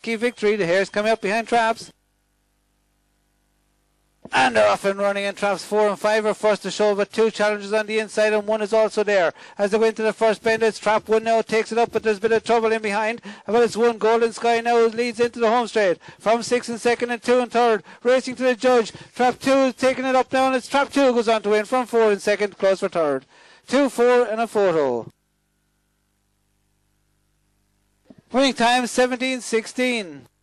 key victory. The hares coming up behind traps. And they're off and running, and traps 4 and 5 are first to show, but 2 challengers on the inside and 1 is also there. As they go into the first bend, it's trap 1 now, takes it up, but there's a bit of trouble in behind. Well, it's 1 Golden Sky now leads into the home straight from 6 and 2nd and 2 and 3rd, racing to the judge. Trap 2 is taking it up now, and it's trap 2 goes on to win from 4 and 2nd, close for 3rd. 2, 4 and a photo. Winning time 17-16.